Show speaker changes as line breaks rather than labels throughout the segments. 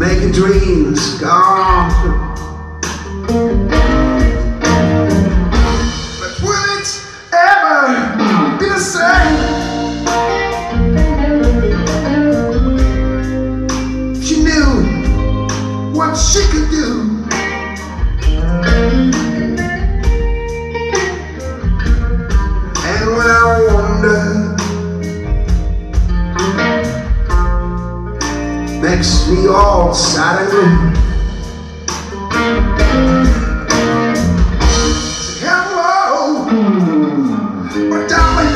making dreams gone. But will it ever be the same? She knew what she could do. And when I wonder, makes me all sad and blue. Hello, my darling.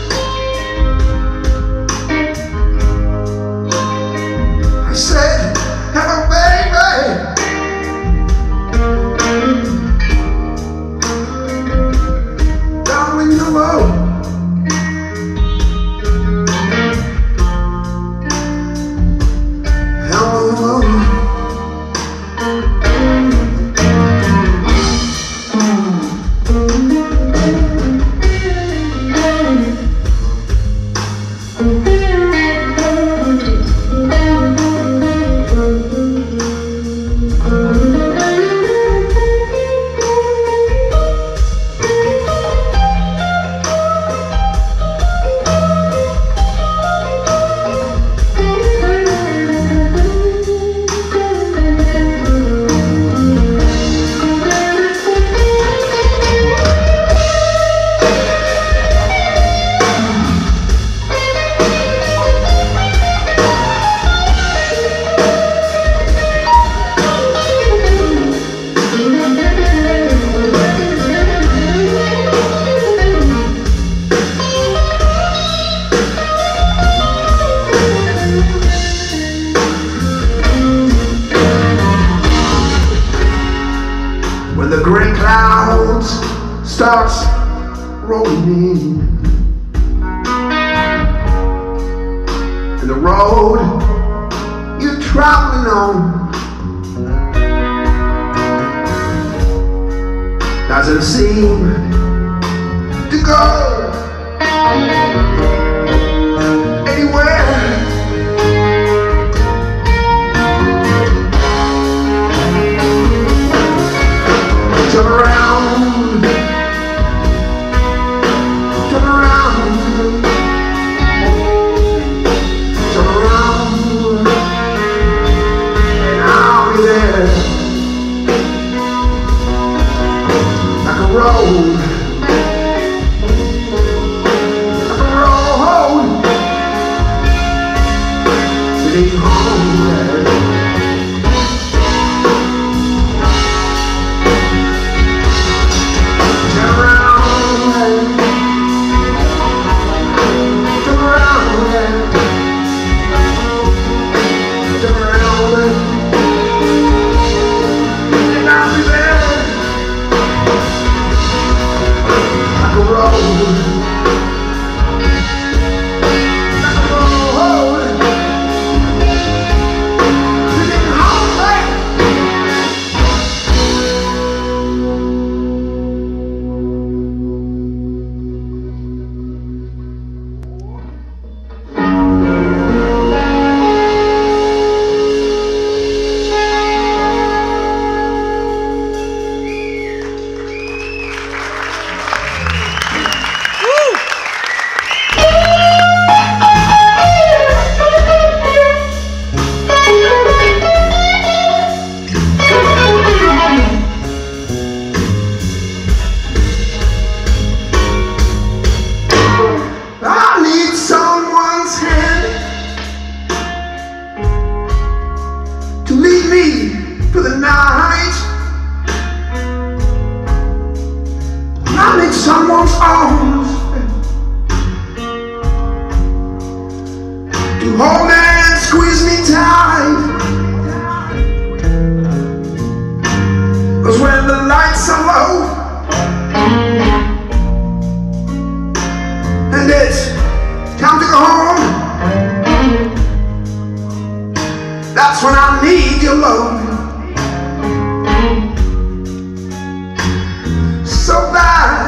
I said, hello, baby. Darling, hello. When the gray clouds starts rolling in, and the road you're traveling on doesn't seem to go anywhere. Turn around, turn around, turn around, and I'll be there. Like a road, like a road, sitting home there. For the night, I need someone's arms to hold me and squeeze me tight. 'Cause when the lights are low and it's time to go home, that's when I need your love. So bad.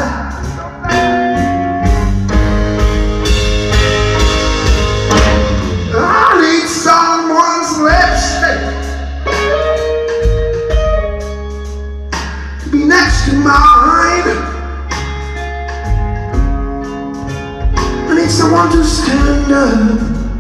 I need someone's lipstick ever